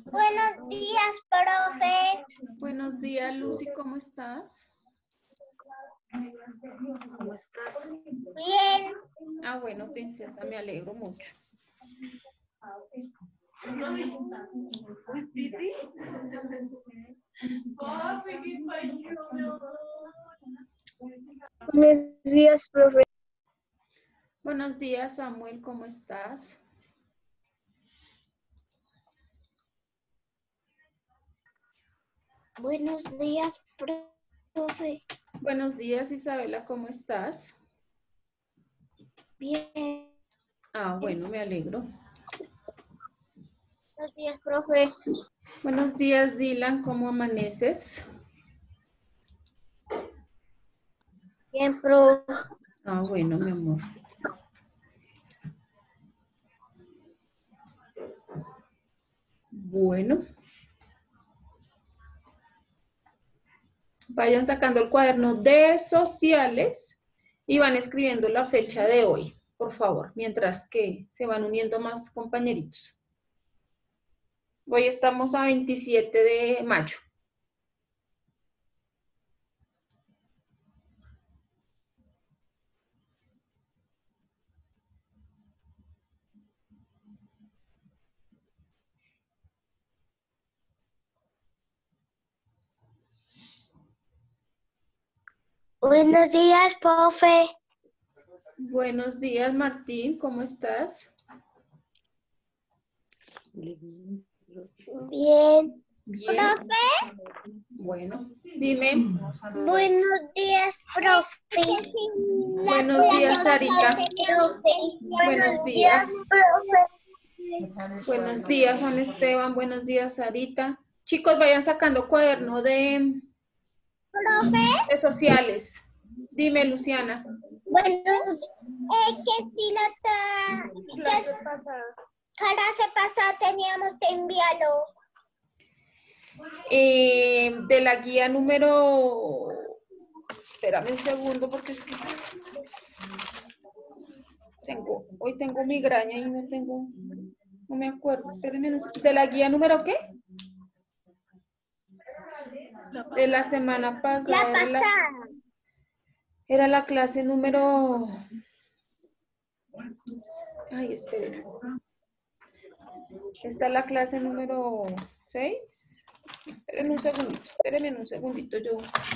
Buenos días, profe. Buenos días, Lucy, ¿cómo estás? ¿Cómo estás? Bien. Ah, bueno, princesa, me alegro mucho. Buenos días, profe. Buenos días, Samuel, ¿cómo estás? Buenos días, profe. Buenos días, Isabela, ¿cómo estás? Bien. Ah, bueno, me alegro. Buenos días, profe. Buenos días, Dylan, ¿cómo amaneces? Bien, profe. Ah, bueno, mi amor. Bueno. Vayan sacando el cuaderno de sociales y van escribiendo la fecha de hoy, por favor, mientras que se van uniendo más compañeritos. Hoy estamos a 27 de mayo. Buenos días, profe. Buenos días, Martín, ¿cómo estás? Bien. Bien. Profe. Bueno, dime. Buenos días, profe. Buenos días, Sarita. Buenos días. Profe. Buenos días, Juan Esteban. Buenos días, Sarita. Chicos, vayan sacando cuaderno de sociales. Dime, Luciana. Bueno, que si la clase pasada teníamos que enviarlo. De la guía número... Espérame un segundo porque es que hoy tengo migraña y no me acuerdo. Espérenme. ¿De la guía número qué? De la semana pasada. La pasada. Era la clase número... Ay, esperen. Esta es la clase número 6. Espérenme un segundito, yo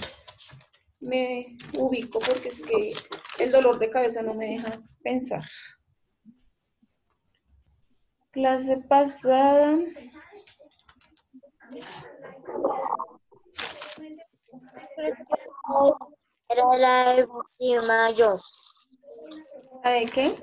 me ubico porque es que el dolor de cabeza no me deja pensar. Clase pasada. Era la de mayo. ¿La de qué?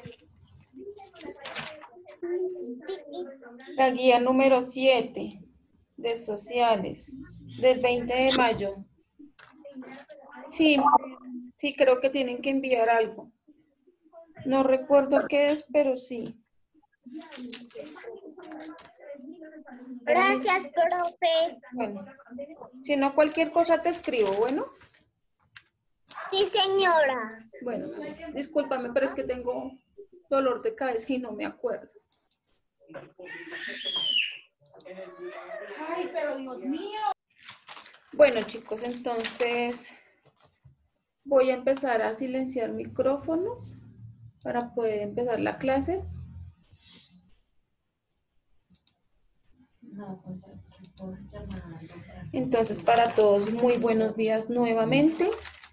La guía número 7 de sociales del 20 de mayo. Sí, sí, creo que tienen que enviar algo. No recuerdo qué es, pero sí. Gracias, profe. Bueno, si no cualquier cosa te escribo, ¿bueno? Sí, señora. Bueno, discúlpame, pero es que tengo dolor de cabeza y no me acuerdo. Ay, pero Dios mío. Bueno, chicos, entonces voy a empezar a silenciar micrófonos para poder empezar la clase. Entonces, para todos, muy buenos días nuevamente.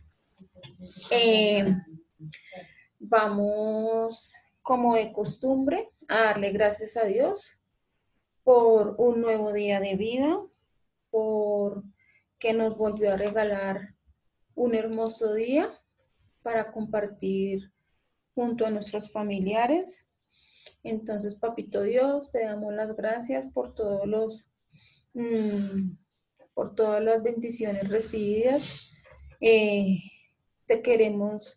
Vamos, como de costumbre, a darle gracias a Dios por un nuevo día de vida, por que nos volvió a regalar un hermoso día para compartir junto a nuestros familiares. Entonces, Papito Dios, te damos las gracias por por todas las bendiciones recibidas. Te queremos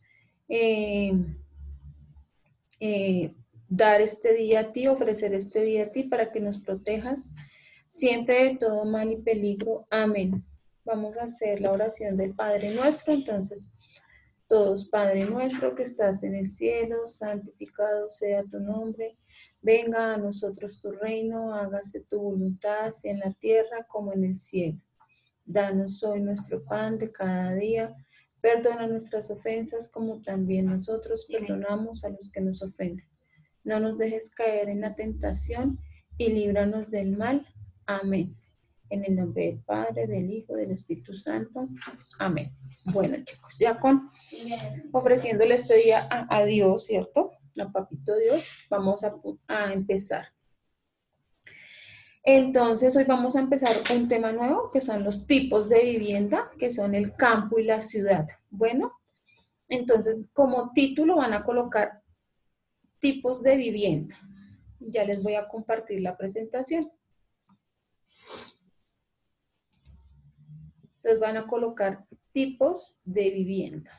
dar este día a ti, ofrecer este día a ti para que nos protejas siempre de todo mal y peligro. Amén. Vamos a hacer la oración del Padre Nuestro. Entonces, todos, Padre nuestro que estás en el cielo, santificado sea tu nombre. Venga a nosotros tu reino, hágase tu voluntad, así en la tierra como en el cielo. Danos hoy nuestro pan de cada día. Perdona nuestras ofensas como también nosotros perdonamos a los que nos ofenden. No nos dejes caer en la tentación y líbranos del mal. Amén. En el nombre del Padre, del Hijo, del Espíritu Santo. Amén. Bueno, chicos, ya ofreciéndole este día a Dios, ¿cierto? A Papito Dios, vamos a empezar. Entonces, hoy vamos a empezar un tema nuevo, que son los tipos de vivienda, que son el campo y la ciudad. Bueno, entonces, como título van a colocar tipos de vivienda. Ya les voy a compartir la presentación. Entonces, van a colocar tipos de vivienda.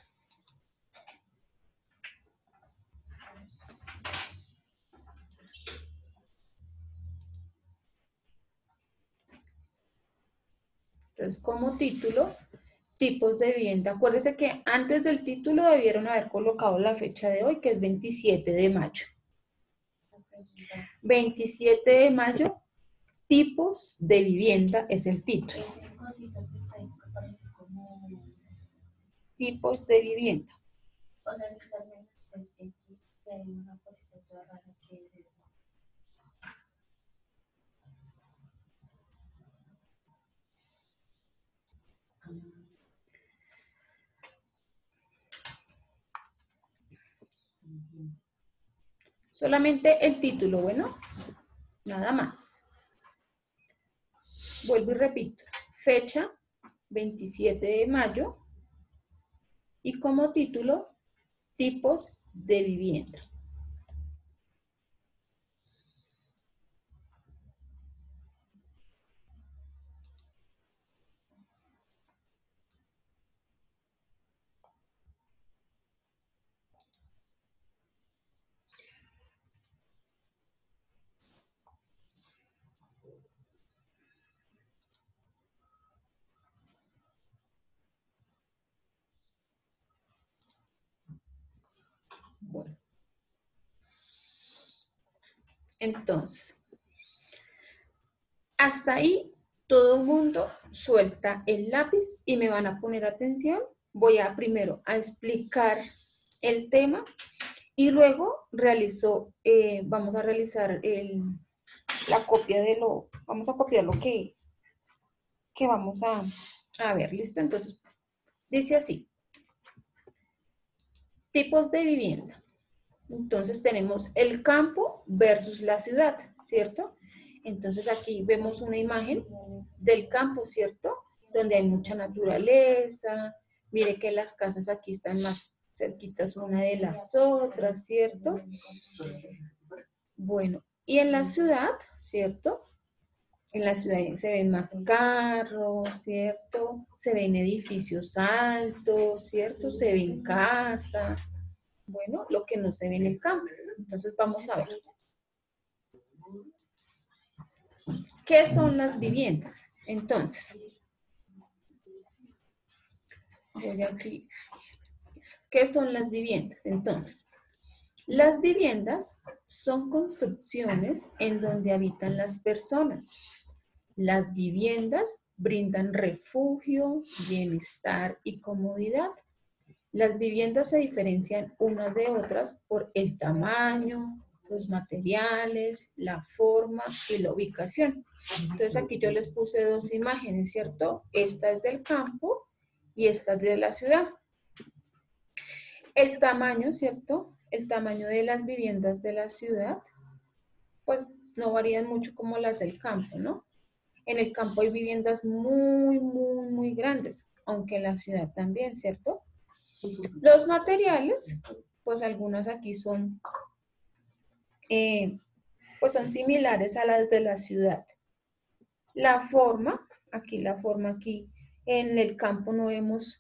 Entonces, como título, tipos de vivienda. Acuérdense que antes del título debieron haber colocado la fecha de hoy, que es 27 de mayo. 27 de mayo, tipos de vivienda es el título. Tipos de vivienda. Solamente el título, bueno, nada más. Vuelvo y repito, fecha 27 de mayo y como título, tipos de vivienda. Bueno, entonces, hasta ahí todo el mundo suelta el lápiz y me van a poner atención. Voy a primero a explicar el tema y luego vamos a realizar la copia vamos a copiar lo que vamos a ver, ¿listo? Entonces, dice así, tipos de vivienda. Entonces tenemos el campo versus la ciudad, ¿cierto? Entonces aquí vemos una imagen del campo, ¿cierto? Donde hay mucha naturaleza. Mire que las casas aquí están más cerquitas una de las otras, ¿cierto? Bueno, y en la ciudad, ¿cierto? En la ciudad se ven más carros, ¿cierto? Se ven edificios altos, ¿cierto? Se ven casas. Bueno, lo que no se ve en el campo. Entonces vamos a ver. ¿Qué son las viviendas? Entonces, voy aquí. ¿Qué son las viviendas? Entonces, las viviendas son construcciones en donde habitan las personas. Las viviendas brindan refugio, bienestar y comodidad. Las viviendas se diferencian unas de otras por el tamaño, los materiales, la forma y la ubicación. Entonces aquí yo les puse dos imágenes, ¿cierto? Esta es del campo y esta es de la ciudad. El tamaño, ¿cierto? El tamaño de las viviendas de la ciudad, pues no varían mucho como las del campo, ¿no? En el campo hay viviendas muy, muy, muy grandes, aunque en la ciudad también, ¿cierto? Los materiales, pues algunas aquí son, pues son similares a las de la ciudad. La forma aquí, en el campo no vemos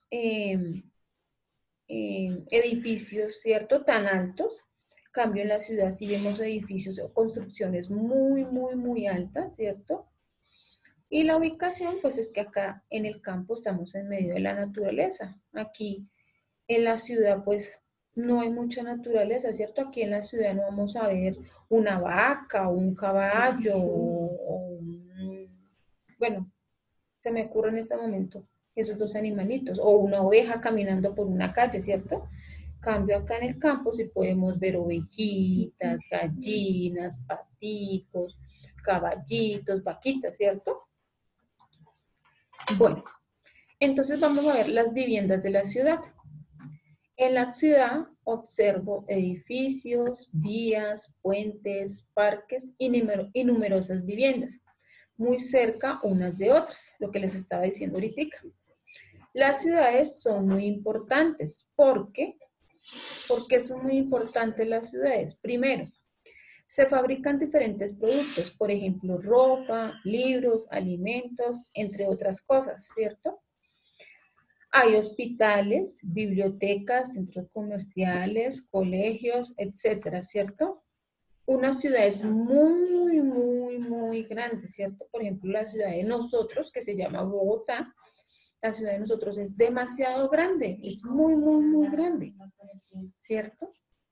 edificios, ¿cierto? Tan altos. En cambio, en la ciudad sí vemos edificios o construcciones muy, muy, muy altas, ¿cierto? Y la ubicación, pues es que acá en el campo estamos en medio de la naturaleza. Aquí en la ciudad, pues no hay mucha naturaleza, ¿cierto? Aquí en la ciudad no vamos a ver una vaca o un caballo bueno, se me ocurre en este momento esos dos animalitos, o una oveja caminando por una calle, ¿cierto? Cambio acá en el campo sí podemos ver ovejitas, gallinas, paticos, caballitos, vaquitas, ¿cierto? Bueno, entonces vamos a ver las viviendas de la ciudad. En la ciudad observo edificios, vías, puentes, parques y numerosas viviendas, muy cerca unas de otras, lo que les estaba diciendo ahorita. Las ciudades son muy importantes. ¿Por qué? ¿Por qué son muy importantes las ciudades? Primero, se fabrican diferentes productos, por ejemplo, ropa, libros, alimentos, entre otras cosas, ¿cierto? Hay hospitales, bibliotecas, centros comerciales, colegios, etcétera, ¿cierto? Una ciudad es muy grande, ¿cierto? Por ejemplo, la ciudad de nosotros, que se llama Bogotá, la ciudad de nosotros es demasiado grande, es muy grande, ¿cierto?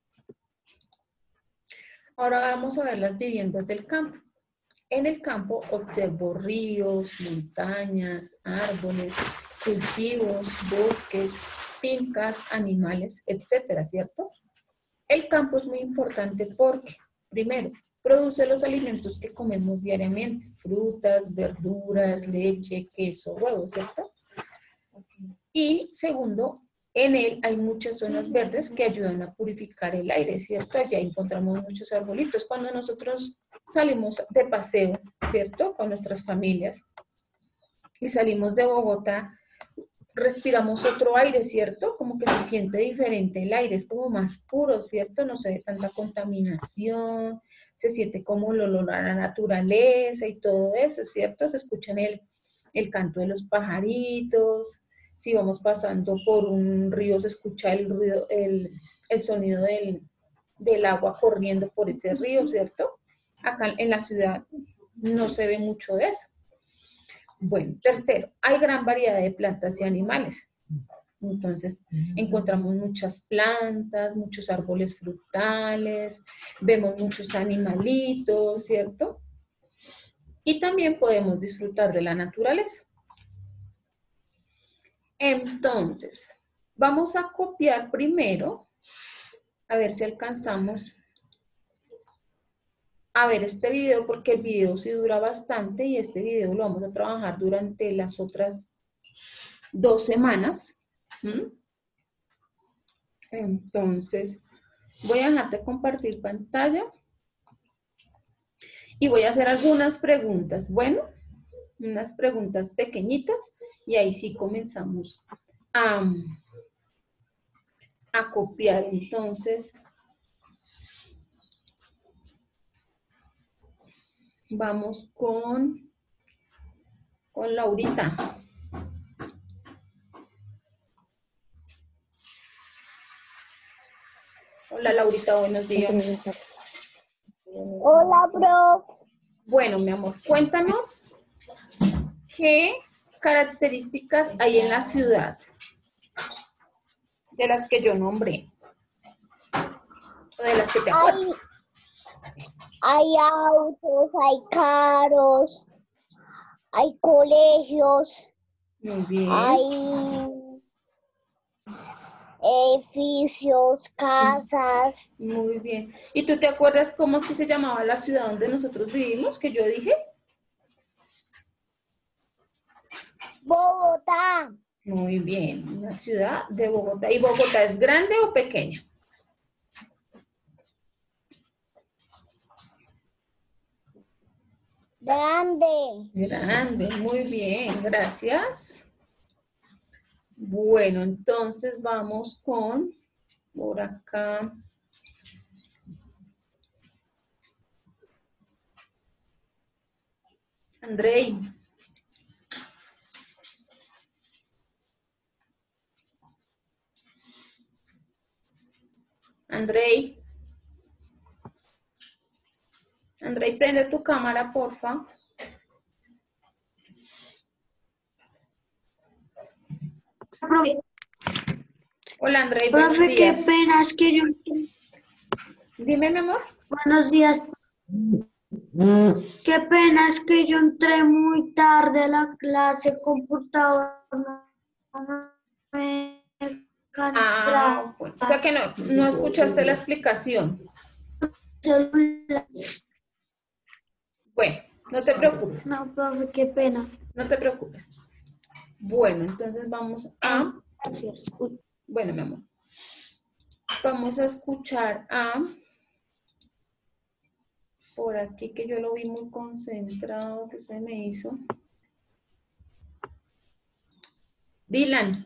Ahora vamos a ver las viviendas del campo. En el campo observo ríos, montañas, árboles, cultivos, bosques, fincas, animales, etcétera, ¿cierto? El campo es muy importante porque, primero, produce los alimentos que comemos diariamente, frutas, verduras, leche, queso, huevos, ¿cierto? Y segundo, en él hay muchas zonas verdes que ayudan a purificar el aire, ¿cierto? Allá encontramos muchos arbolitos. Cuando nosotros salimos de paseo, ¿cierto? Con nuestras familias y salimos de Bogotá, respiramos otro aire, ¿cierto? Como que se siente diferente el aire, es como más puro, ¿cierto? No se ve tanta contaminación, se siente como el olor a la naturaleza y todo eso, ¿cierto? Se escucha el canto de los pajaritos, si vamos pasando por un río se escucha el ruido, el sonido del agua corriendo por ese río, ¿cierto? Acá en la ciudad no se ve mucho de eso. Bueno, tercero, hay gran variedad de plantas y animales. Entonces, encontramos muchas plantas, muchos árboles frutales, vemos muchos animalitos, ¿cierto? Y también podemos disfrutar de la naturaleza. Entonces, vamos a copiar primero, a ver si alcanzamos a ver este video, porque el video sí dura bastante y este video lo vamos a trabajar durante las otras 2 semanas. Entonces, voy a dejar de compartir pantalla y voy a hacer algunas preguntas. Bueno, unas preguntas pequeñitas y ahí sí comenzamos a copiar. Entonces, vamos con Laurita. Hola Laurita, buenos días. Hola, prof. Bueno, mi amor, cuéntanos qué características hay en la ciudad de las que yo nombré o de las que te acuerdas. Hay autos, hay carros, hay colegios, Muy bien. hay edificios, casas. Muy bien. ¿Y tú te acuerdas cómo es que se llamaba la ciudad donde nosotros vivimos, que yo dije? Bogotá, Muy bien, la ciudad de Bogotá. ¿Y Bogotá es grande o pequeña? grande. Grande, muy bien, gracias. Bueno, entonces vamos con, por acá. Andrei. Andrei. Andrei, prende tu cámara, porfa. Hola, Andrei, buenos Profe, qué días. pena, es que yo... Dime, mi amor. Buenos días. Qué pena, es que yo entré muy tarde a la clase, computador no me deja entrar. Bueno. O sea que no escuchaste la explicación. Celular. Bueno, no te preocupes. No, profe, qué pena. No te preocupes. Bueno, entonces vamos a... Gracias. Bueno, mi amor. Vamos a escuchar a... Por aquí que yo lo vi muy concentrado, que se me hizo. Dylan.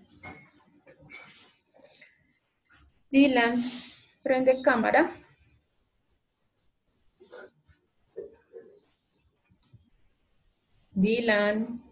Dylan, prende cámara. Dylan.